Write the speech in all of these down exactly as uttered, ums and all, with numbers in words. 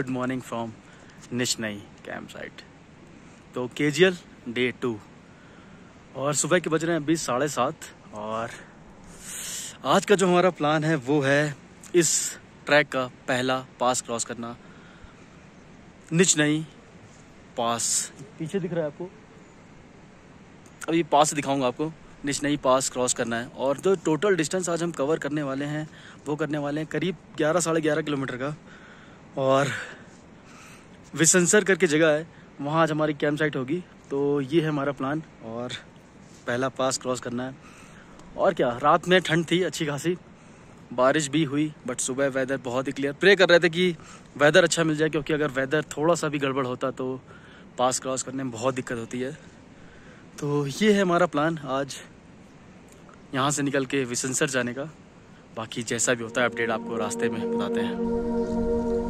Good morning from Nichnai camp site. तो KGL day to और सुबह के बज रहे हैं अभी साढ़े सात। और आज का जो हमारा प्लान है वो है इस ट्रैक का पहला पास क्रॉस करना। निचनई पास पीछे दिख रहा है आपको, अभी पास दिखाऊंगा आपको। निचनई पास क्रॉस करना है और जो टोटल डिस्टेंस आज हम कवर करने वाले हैं वो करने वाले हैं करीब ग्यारह साढ़े ग्यारह किलोमीटर का। और विसंसर करके जगह है, वहाँ आज हमारी कैंप साइट होगी। तो ये है हमारा प्लान और पहला पास क्रॉस करना है। और क्या, रात में ठंड थी अच्छी खासी, बारिश भी हुई, बट सुबह वेदर बहुत ही क्लियर। प्रे कर रहे थे कि वेदर अच्छा मिल जाए, क्योंकि अगर वेदर थोड़ा सा भी गड़बड़ होता तो पास क्रॉस करने में बहुत दिक्कत होती है। तो ये है हमारा प्लान आज यहाँ से निकल के विसंसर जाने का। बाकी जैसा भी होता है अपडेट आपको रास्ते में बताते हैं।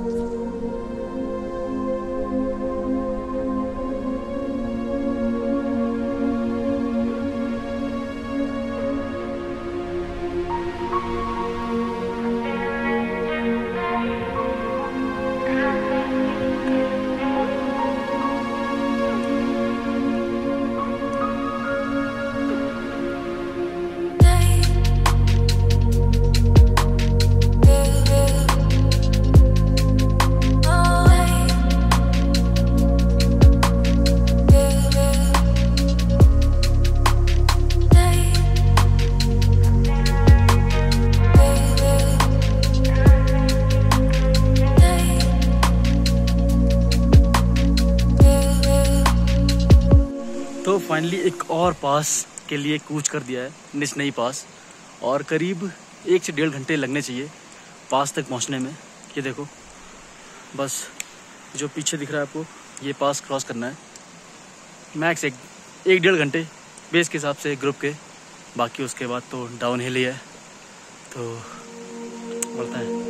तो फाइनली एक और पास के लिए कूच कर दिया है, निचनई पास। और करीब एक से डेढ़ घंटे लगने चाहिए पास तक पहुंचने में। ये देखो, बस जो पीछे दिख रहा है आपको, ये पास क्रॉस करना है। मैक्स एक एक डेढ़ घंटे बेस के हिसाब से ग्रुप के। बाकी उसके बाद तो डाउन हिल ही है, तो बढ़ता है।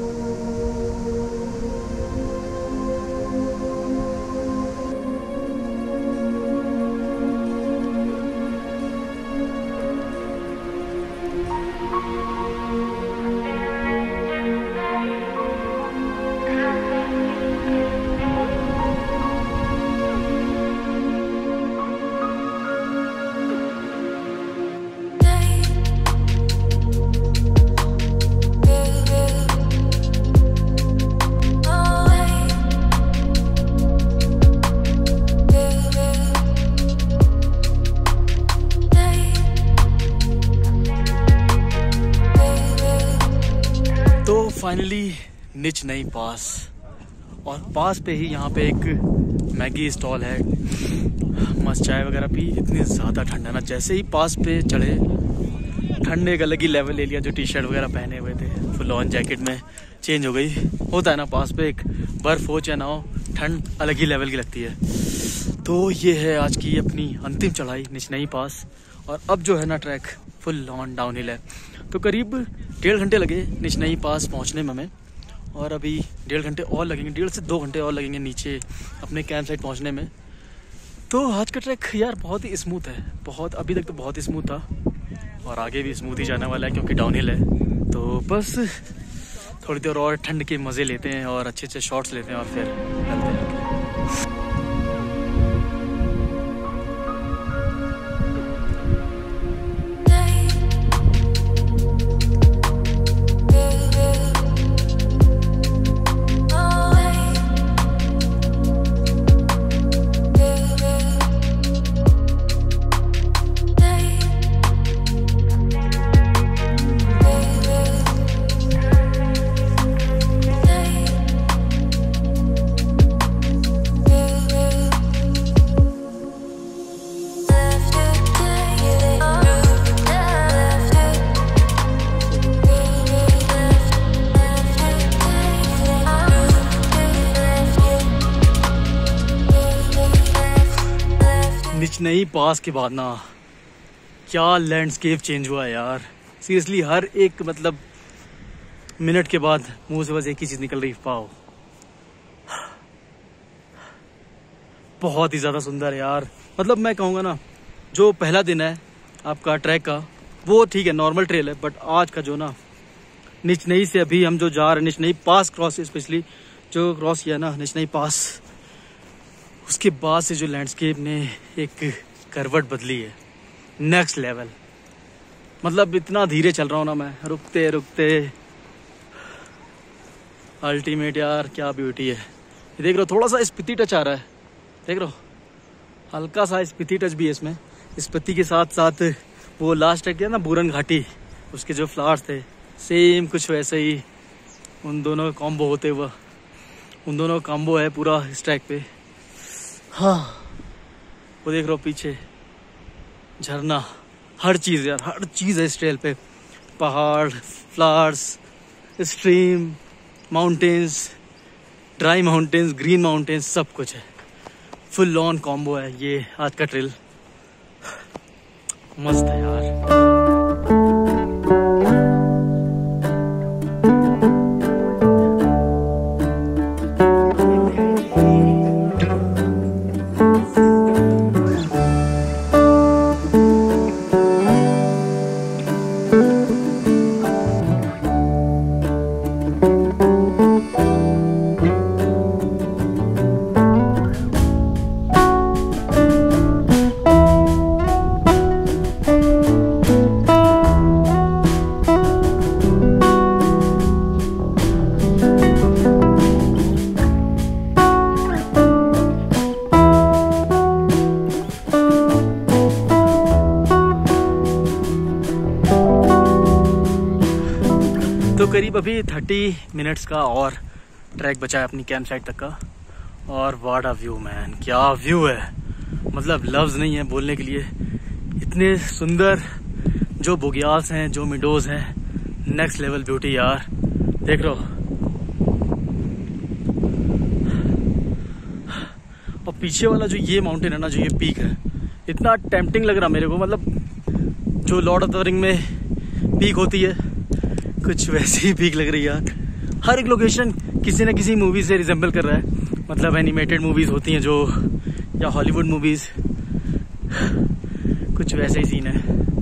तो फाइनली निचनई पास, और पास पे ही यहाँ पे एक मैगी स्टॉल है। मस्त चाय वगैरह पी। इतनी ज़्यादा ठंड है ना, जैसे ही पास पे चढ़े ठंड ने एक अलग ही लेवल ले लिया। जो टी शर्ट वगैरह पहने हुए थे फुल ऑन जैकेट में चेंज हो गई। होता है ना, पास पे एक बर्फ हो चाहे ना हो, ठंड अलग ही लेवल की लगती है। तो ये है आज की अपनी अंतिम चढ़ाई निचनई पास। और अब जो है ना track full on downhill है। तो करीब डेढ़ घंटे लगे निचनई पास पहुंचने में हमें, और अभी डेढ़ घंटे और लगेंगे, डेढ़ से दो घंटे और लगेंगे नीचे अपने कैंप साइट पहुंचने में। तो आज का ट्रैक यार बहुत ही स्मूथ है, बहुत, अभी तक तो बहुत ही स्मूथ था और आगे भी स्मूथ ही जाने वाला है क्योंकि डाउन हिल है। तो बस थोड़ी देर और ठंड के मज़े लेते हैं और अच्छे अच्छे शॉट्स लेते हैं और फिर चलते हैं। निचनई पास के बाद ना क्या लैंडस्केप चेंज हुआ है यार। सीरियसली हर एक मतलब मिनट के बाद मुंह से बस एक ही चीज निकल रही, पाओ। बहुत ही ज़्यादा सुंदर है यार। मतलब मैं कहूँगा ना, जो पहला दिन है आपका ट्रैक का वो ठीक है, नॉर्मल ट्रेल है, बट आज का जो ना निचनई से अभी हम जो जा रहे हैं, निचनई पास क्रॉस स्पेशली, जो क्रॉस किया ना निचनाई पास, उसके बाद से जो लैंडस्केप ने एक करवट बदली है, नेक्स्ट लेवल। मतलब इतना धीरे चल रहा हूँ ना मैं, रुकते रुकते अल्टीमेट यार, क्या ब्यूटी है। ये देख रहे हो, थोड़ा सा स्पीति टच आ रहा है, देख रहे हो, हल्का सा स्पीति टच भी है इसमें। स्पीति के साथ साथ वो लास्ट ट्रैक किया ना बूरन घाटी, उसके जो फ्लावर्स थे सेम कुछ वैसे ही, उन दोनों का कॉम्बो होते हुआ, उन दोनों का कॉम्बो है पूरा इस ट्रैक पे। हाँ, वो देख रहे हो पीछे झरना, हर चीज़ यार, हर चीज़ है इस ट्रेल पे। पहाड़, flowers, stream, mountains, dry mountains, green mountains, सब कुछ है। फुल ऑन कॉम्बो है ये आज का ट्रेल। मस्त है यार। तो करीब अभी तीस मिनट्स का और ट्रैक बचा है अपनी कैंप साइट तक का। और व्हाट अ व्यू मैन, क्या व्यू है, मतलब लफ्ज़ नहीं है बोलने के लिए। इतने सुंदर जो बुग्याल्स हैं, जो मिडोज हैं, नेक्स्ट लेवल ब्यूटी यार। देख लो, और पीछे वाला जो ये माउंटेन है ना, जो ये पीक है, इतना टेम्पटिंग लग रहा मेरे को। मतलब जो लॉर्ड ऑफ द रिंग में पीक होती है, कुछ वैसी ही पीक लग रही है यार। हर एक लोकेशन किसी न किसी मूवी से रिजेंबल कर रहा है। मतलब एनिमेटेड मूवीज होती हैं जो, या हॉलीवुड मूवीज, कुछ वैसे ही सीन है।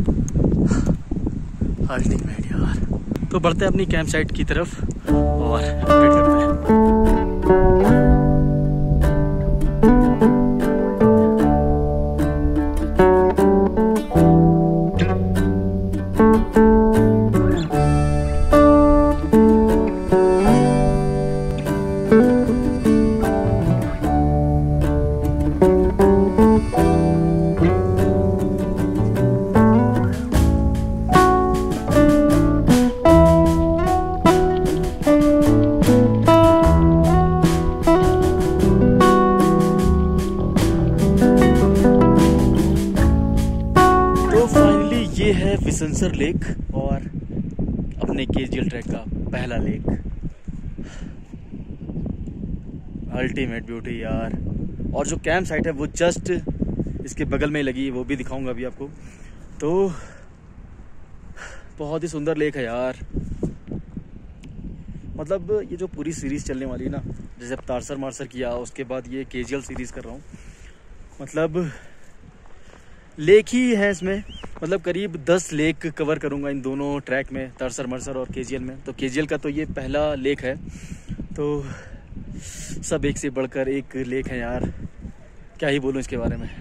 अल्टीमेट यार। तो बढ़ते हैं अपनी कैंप साइट की तरफ और अपडेट करते हैं। ये है विसनसर लेक और अपने केजीएल ट्रैक का पहला लेक। अल्टीमेट ब्यूटी यार। और जो कैंप साइट है वो जस्ट इसके बगल में लगी, वो भी दिखाऊंगा अभी आपको। तो बहुत ही सुंदर लेक है यार। मतलब ये जो पूरी सीरीज चलने वाली है ना, जैसे अब तारसर मारसर किया, उसके बाद ये केजीएल सीरीज कर रहा हूँ। मतलब लेक ही है इसमें, मतलब करीब दस लेक कवर करूंगा इन दोनों ट्रैक में, तारसर मारसर और केजीएल में। तो केजीएल का तो ये पहला लेक है। तो सब एक से बढ़कर एक लेक है यार, क्या ही बोलूं इसके बारे में।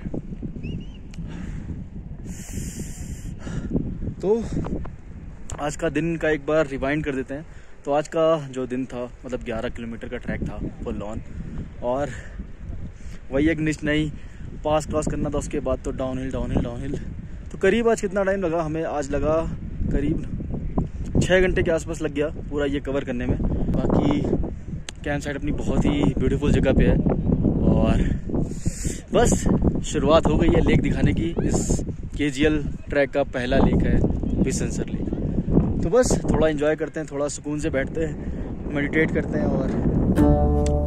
तो आज का दिन का एक बार रिवाइंड कर देते हैं। तो आज का जो दिन था, मतलब ग्यारह किलोमीटर का ट्रैक था फुल ऑन, और वही एक निच नई पास क्रॉस करना था। उसके बाद तो down hill down hill down hill. तो करीब आज कितना टाइम लगा हमें, आज लगा करीब छः घंटे के आसपास लग गया पूरा ये कवर करने में। बाकी कैंप साइट अपनी बहुत ही ब्यूटीफुल जगह पे है और बस शुरुआत हो गई है लेक दिखाने की। इस केजीएल ट्रैक का पहला लेक है विसनसर लेक। तो बस थोड़ा एंजॉय करते हैं, थोड़ा सुकून से बैठते हैं, मेडिटेट करते हैं और